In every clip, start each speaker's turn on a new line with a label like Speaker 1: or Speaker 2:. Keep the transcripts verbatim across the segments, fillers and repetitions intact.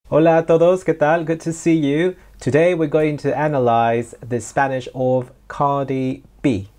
Speaker 1: Hola a todos, ¿qué tal? Good to see you. Today we're going to analyze the Spanish of Cardi B.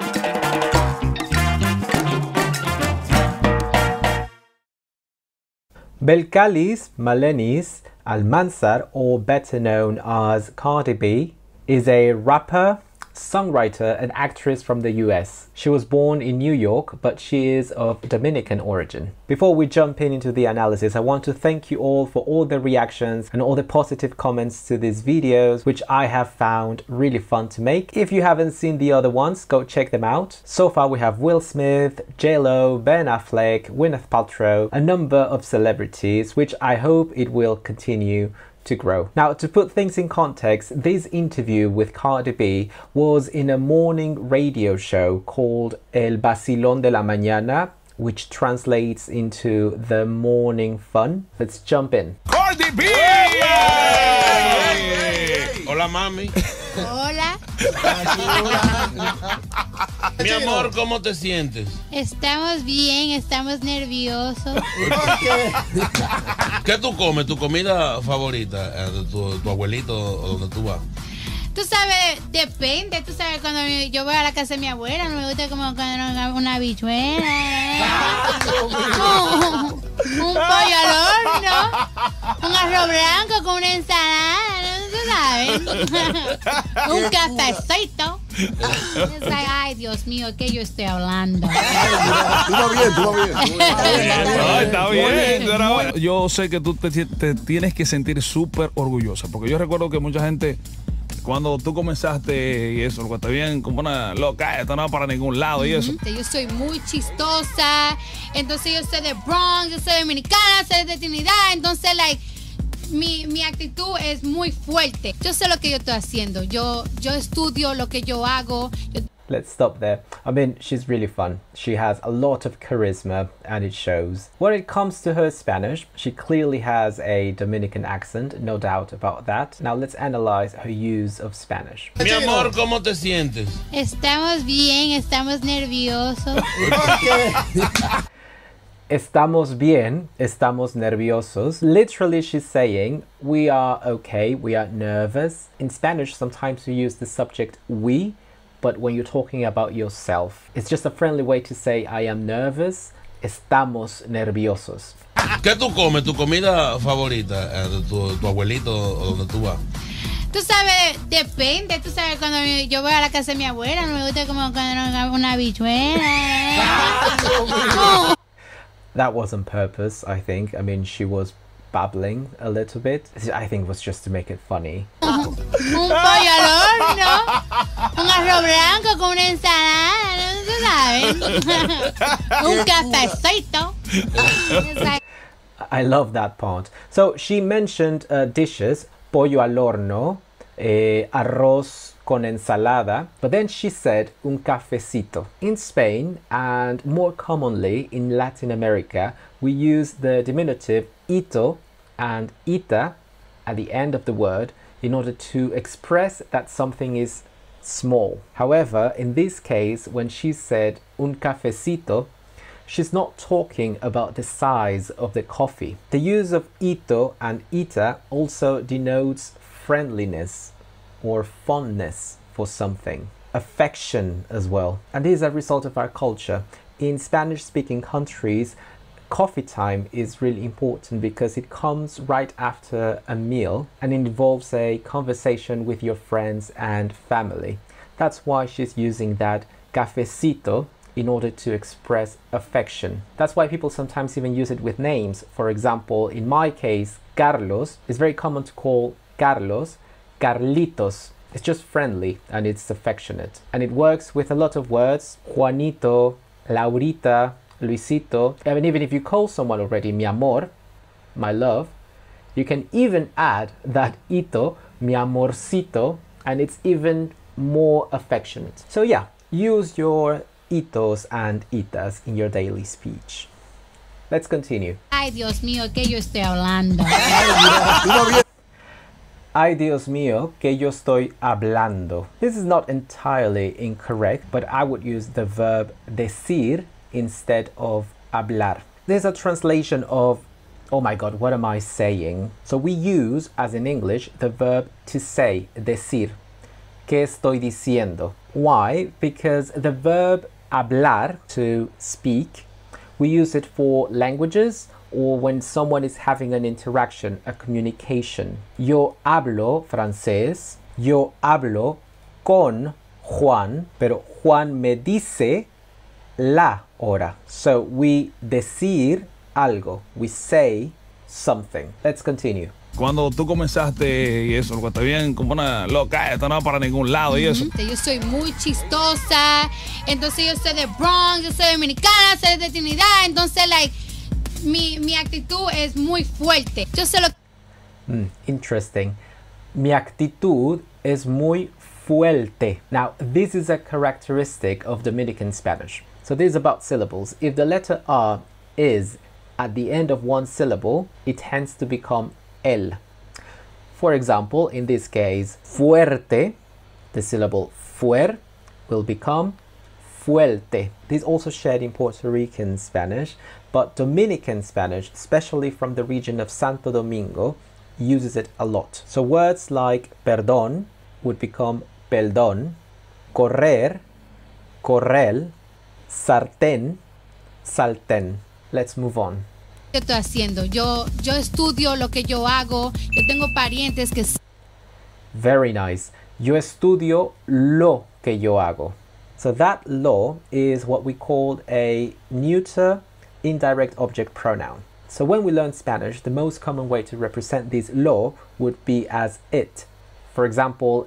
Speaker 1: Belcalis Malenis Almanzar, or better known as Cardi B, is a rapper, songwriter and actress from the U S. She was born in New York, but she is of Dominican origin. Before we jump in into the analysis, I want to thank you all for all the reactions and all the positive comments to these videos, which I have found really fun to make. If you haven't seen the other ones, go check them out. So far we have Will Smith, J Lo, Ben Affleck, Gwyneth Paltrow, a number of celebrities, which I hope it will continue to grow. Now, to put things in context, this interview with Cardi B was in a morning radio show called El Vacilón de la Mañana, which translates into the morning fun. Let's jump in.
Speaker 2: Cardi B! Hey! Hola, mami.
Speaker 3: Hola.
Speaker 2: Mi amor, ¿cómo te sientes?
Speaker 3: Estamos bien, estamos nerviosos.
Speaker 2: ¿Qué tú comes? ¿Tu comida favorita? ¿De tu, tu abuelito o donde tú vas?
Speaker 3: Tú sabes, depende. Tú sabes, cuando yo voy a la casa de mi abuela, no me gusta como cuando una habichuela, un, un pollo al horno, un arroz blanco con una ensalada, tú sabes, un cafecito. Es like, ay, Dios mío, ¿qué yo estoy hablando?
Speaker 4: Tú vas bien, tú vas bien.
Speaker 5: No, está bien. Yo sé que tú te, te tienes que sentir súper orgullosa, porque yo recuerdo que mucha gente, cuando tú comenzaste y eso, lo que te bien como una loca, esto no va para ningún lado y eso.
Speaker 3: Yo soy muy chistosa, entonces yo soy de Bronx, yo soy dominicana, soy de Trinidad, entonces, like, mi, mi actitud es muy fuerte. Yo sé lo que yo estoy haciendo, yo, yo estudio lo que yo hago. Yo
Speaker 1: Let's stop there. I mean, she's really fun. She has a lot of charisma and it shows. When it comes to her Spanish, she clearly has a Dominican accent, no doubt about that. Now let's analyze her use of Spanish.
Speaker 2: Mi amor, ¿cómo te sientes?
Speaker 3: Estamos bien, estamos nerviosos.
Speaker 1: Estamos bien, estamos nerviosos. Literally, she's saying, we are okay, we are nervous. In Spanish, sometimes you use the subject we, but when you're talking about yourself, it's just a friendly way to say I am nervous. Estamos nerviosos.
Speaker 2: ¿Qué tú comes? ¿Tu comida favorita? ¿De tu, tu abuelito o donde tú vas?
Speaker 3: Tú sabes, depende. Tú sabes, cuando yo voy a la casa de mi abuela, no me gusta como cuando una habichuela.
Speaker 1: That was on purpose, I think. I mean, she was babbling a little bit. I think it was just to make it funny.
Speaker 3: Un pollo al horno, un arroz blanco con una ensalada, tú sabes, un cafecito. Like,
Speaker 1: I love that part. So she mentioned uh, dishes, pollo al horno, eh, arroz con ensalada, but then she said un cafecito. In Spain, and more commonly in Latin America, we use the diminutive ito and ita at the end of the word in order to express that something is small. However, in this case, when she said un cafecito, she's not talking about the size of the coffee. The use of ito and ita also denotes friendliness or fondness for something, affection as well. And this is a result of our culture. In Spanish-speaking countries, coffee time is really important because it comes right after a meal and involves a conversation with your friends and family. That's why she's using that cafecito in order to express affection. That's why people sometimes even use it with names. For example, in my case, Carlos, it's very common to call Carlos Carlitos. It's just friendly and it's affectionate. And it works with a lot of words. Juanito, Laurita, Luisito. I mean, even if you call someone already mi amor, my love, you can even add that ito, mi amorcito, and it's even more affectionate. So yeah, use your itos and itas in your daily speech. Let's continue.
Speaker 3: ay, Dios mío, ¿qué yo estoy hablando?
Speaker 1: Ay, Dios mío, que yo estoy hablando. This is not entirely incorrect, but I would use the verb decir instead of hablar. There's a translation of oh my God, what am I saying? So we use, as in English, the verb to say, decir. ¿Qué estoy diciendo? Why? Because the verb hablar, to speak, we use it for languages or when someone is having an interaction, a communication. Yo hablo francés, yo hablo con Juan, pero Juan me dice la hora. So we decir algo, we say something. Let's continue.
Speaker 5: Cuando tú comenzaste y eso, está bien como una loca, esto no va para ningún lado y eso.
Speaker 3: Yo soy muy chistosa, entonces yo soy de Bronx, yo soy dominicana, soy de Trinidad, entonces like mi, mi actitud es muy fuerte. Yo sé lo
Speaker 1: mm, Interesting. Mi actitud es muy fuerte. Now, this is a characteristic of Dominican Spanish. So this is about syllables. If the letter R is at the end of one syllable, it tends to become el. For example, in this case, fuerte, the syllable fuer will become fuerte. This is also shared in Puerto Rican Spanish, but Dominican Spanish, especially from the region of Santo Domingo, uses it a lot. So words like perdón would become perdón, correr, correl, sartén, saltén. Let's move on.
Speaker 3: que estoy haciendo. Yo, yo estudio lo que yo hago. Yo tengo parientes que...
Speaker 1: Very nice. Yo estudio lo que yo hago. So that lo is what we call a neuter indirect object pronoun. So when we learn Spanish, the most common way to represent this lo would be as it. For example,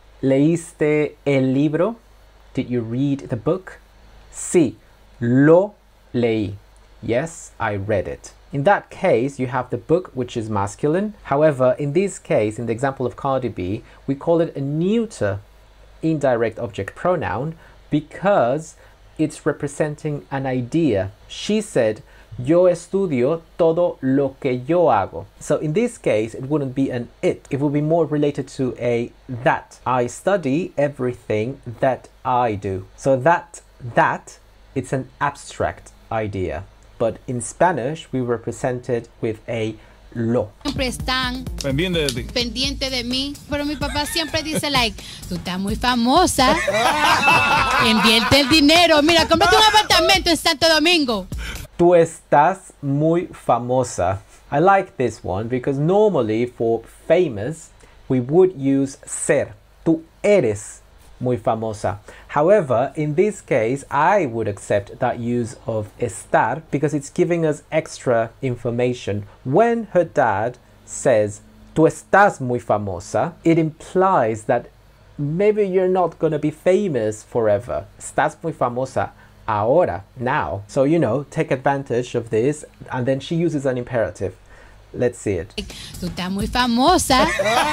Speaker 1: ¿leíste el libro? Did you read the book? Sí, lo leí. Yes, I read it. In that case, you have the book, which is masculine. However, in this case, in the example of Cardi B, we call it a neuter indirect object pronoun because it's representing an idea. She said, yo estudio todo lo que yo hago. So in this case, it wouldn't be an it. It would be more related to a that. I study everything that I do. So that, that, it's an abstract idea. But in Spanish, we represent it with a lo.
Speaker 3: Siempre están
Speaker 5: pendiente de ti.
Speaker 3: Pendiente de mí. Pero mi papá siempre dice, like, tú estás muy famosa. Invierte el dinero. Mira, cómprate un apartamento en Santo Domingo.
Speaker 1: Tú estás muy famosa. I like this one because normally for famous, we would use ser. Tú eres muy famosa. However, in this case, I would accept that use of estar because it's giving us extra information. When her dad says, tú estás muy famosa, it implies that maybe you're not going to be famous forever. Estás muy famosa ahora, now. So, you know, take advantage of this. And then she uses an imperative. Let's see it.
Speaker 3: Tú estás muy famosa.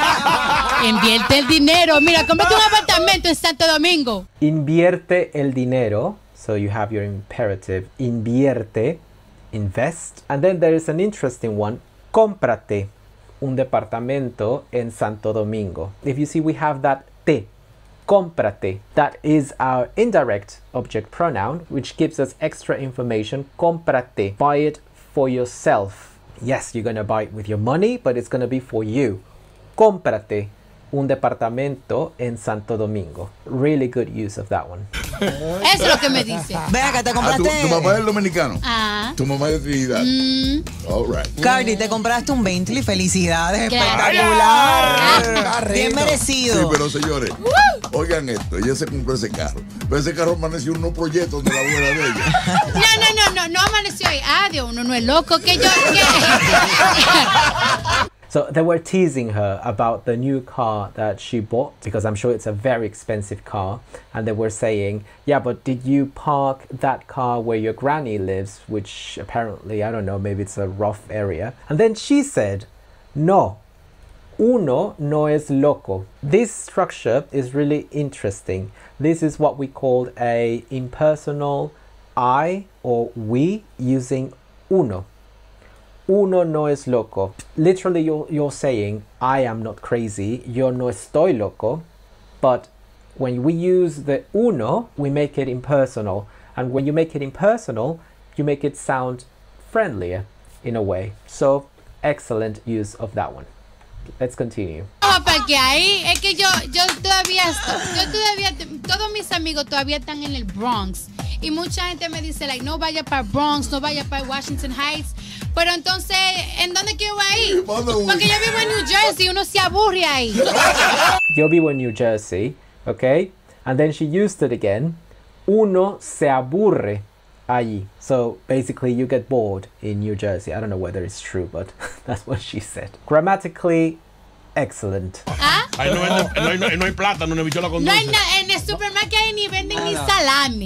Speaker 3: Invierte el dinero. Mira, cómprate un apartamento en Santo Domingo.
Speaker 1: Invierte el dinero. So you have your imperative. Invierte, invest. And then there is an interesting one. Cómprate un departamento en Santo Domingo. If you see, we have that te. Cómprate. That is our indirect object pronoun, which gives us extra information. Cómprate. Buy it for yourself. Yes, you're going to buy it with your money, but it's going to be for you. Cómprate un departamento en Santo Domingo. Really good use of that one.
Speaker 3: Eso es lo que me dice.
Speaker 6: Vea que te
Speaker 4: Ah,
Speaker 6: compraste.
Speaker 4: ¿tu, tu papá es dominicano?
Speaker 3: Ah.
Speaker 4: Tu mamá es de Trinidad.
Speaker 3: Mm.
Speaker 4: All right.
Speaker 6: Cardi, te compraste un Bentley. Felicidades.
Speaker 3: Gracias.
Speaker 6: Espectacular. Bien
Speaker 4: Sí,
Speaker 6: merecido.
Speaker 4: pero señores, oigan esto, ella se compró ese carro. Pero ese carro amaneció en unos proyectos de la abuela de ella.
Speaker 3: No, no, no, no, no amaneció ahí. Ah, Dios, uno no es loco que yo. Que...
Speaker 1: So they were teasing her about the new car that she bought because I'm sure it's a very expensive car. And they were saying, yeah, but did you park that car where your granny lives? Which apparently, I don't know, maybe it's a rough area. And then she said, no, uno no es loco. This structure is really interesting. This is what we call a impersonal I or we using uno. Uno no es loco. Literally, you're, you're saying, I am not crazy. Yo no estoy loco. But when we use the uno, we make it impersonal. And when you make it impersonal, you make it sound friendlier. in a way. So, excellent use of that one. Let's continue.
Speaker 3: No, porque ahí es que yo, yo todavía, estoy- yo todavía, todos mis amigos todavía están en el Bronx. Y mucha gente me dice, like, no vaya para Bronx, no vaya para Washington Heights. Pero entonces, ¿en dónde quiero ir? Porque yo vivo en New Jersey, uno se aburre ahí.
Speaker 1: Yo vivo in New Jersey, okay? And then she used it again. Uno se aburre allí. So basically you get bored in New Jersey. I don't know whether it's true, but that's what she said. Grammatically, excellent.
Speaker 3: ¿Ah?
Speaker 2: Ahí no, vende- no hay, no hay- no hay plátano, no hay bichola con
Speaker 3: No hay
Speaker 2: dulce.
Speaker 3: na- en el supermercado ahí ni venden ni salami.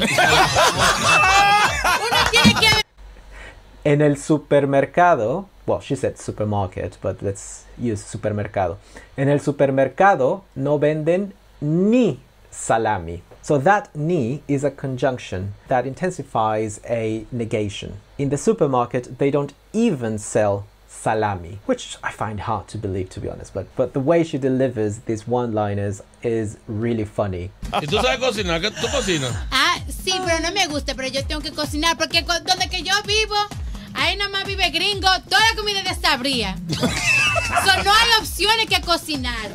Speaker 3: Uno tiene que...
Speaker 1: En el supermercado, well, she said supermarket, but let's use supermercado. En el supermercado no venden ni salami. So that ni is a conjunction that intensifies a negation. In the supermarket, they don't even sell salami, which I find hard to believe, to be honest. But but the way she delivers these one-liners is really funny.
Speaker 2: ¿Y tú sabes cocinar? ¿Qué tú cocinas?
Speaker 3: Ah, sí, pero no me gusta, pero yo tengo que cocinar porque co- donde que yo vivo, ahí nada más vive gringo, toda la comida es desabría. So, no hay opciones que cocinar.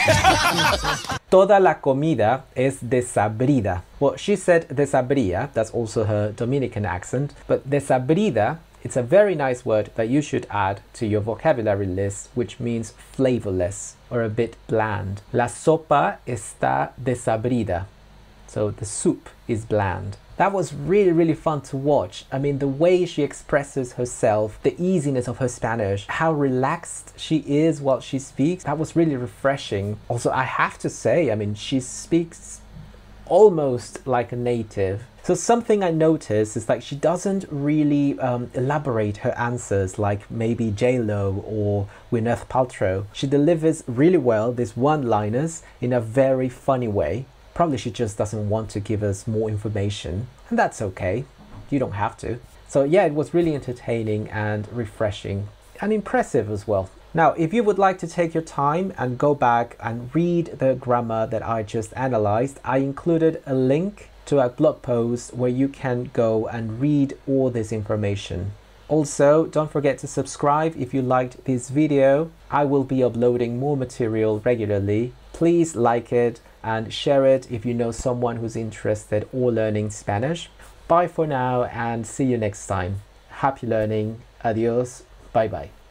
Speaker 1: Toda la comida es desabrida. Well, she said desabría, that's also her Dominican accent, but desabrida, it's a very nice word that you should add to your vocabulary list, which means flavorless or a bit bland. La sopa está desabrida. So the soup is bland. That was really, really fun to watch. I mean, the way she expresses herself, the easiness of her Spanish, how relaxed she is while she speaks, that was really refreshing. Also, I have to say, I mean, she speaks almost like a native. So something I noticed is like she doesn't really um, elaborate her answers like maybe J Lo or Gwyneth Paltrow. She delivers really well these one-liners in a very funny way. Probably she just doesn't want to give us more information, and that's okay. You don't have to. So yeah, it was really entertaining and refreshing and impressive as well. Now, if you would like to take your time and go back and read the grammar that I just analyzed, I included a link to a blog post where you can go and read all this information. Also, don't forget to subscribe if you liked this video. I will be uploading more material regularly. Please like it and share it if you know someone who's interested or learning Spanish. Bye for now and see you next time. Happy learning. Adios. Bye bye.